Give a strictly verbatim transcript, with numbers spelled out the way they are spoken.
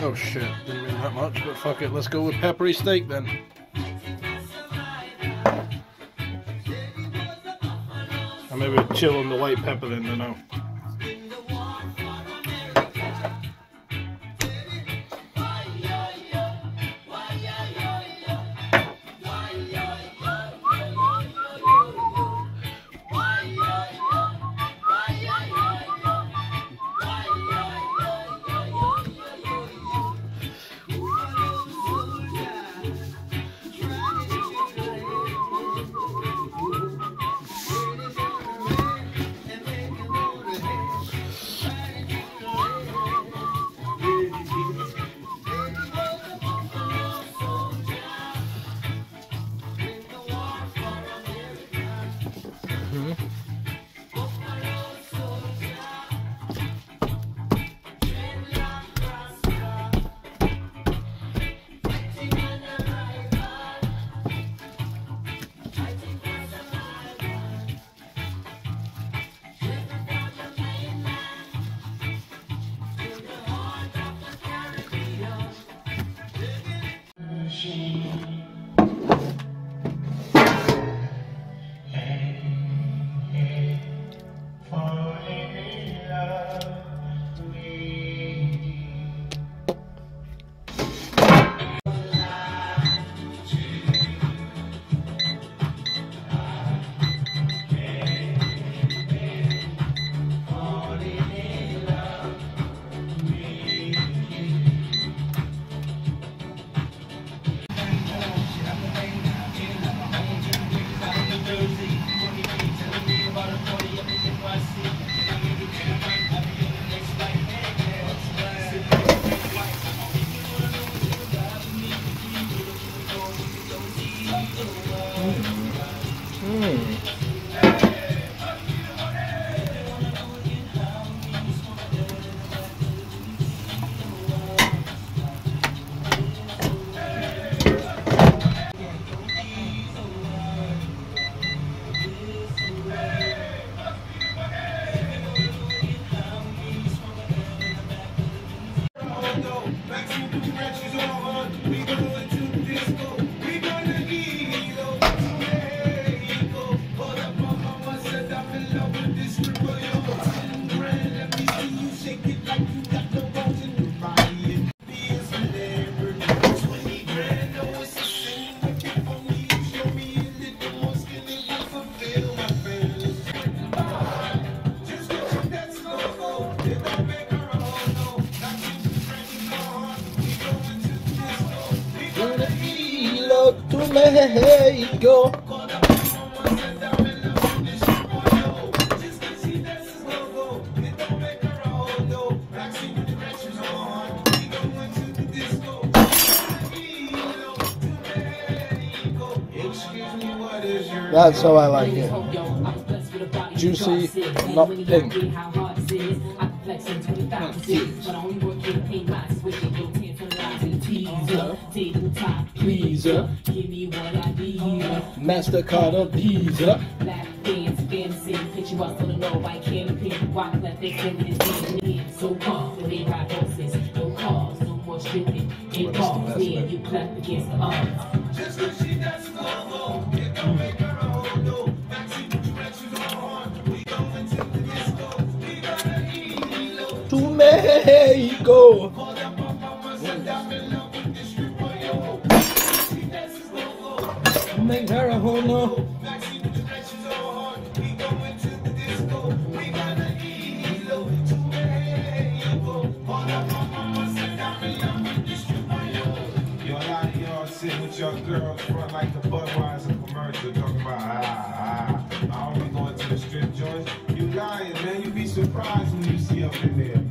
Oh shit, didn't mean that much, but fuck it, let's go with peppery steak then. I maybe chill on the white pepper then, I don't know. Mexico. That's how I like it. Juicy, not pink. Pleaser, give me what I need. MasterCard of Visa. Black fans, fantasy, pitch you up for the low. I can't pick why let they send this in. So calm, they ride horses. No cars, no more stripping. It calls me and you clap against the odds. Just cause she doesn't go, it don't make her a whole no. Maxi directions on, we going to the disco. We gotta eat low. To Mexico. Make her a whole no. Yo, a lot of y'all sitting with your girls front like the Budweiser commercial talking about ah ah. I only going to the strip joints. You lying, man. You be surprised when you see up in there.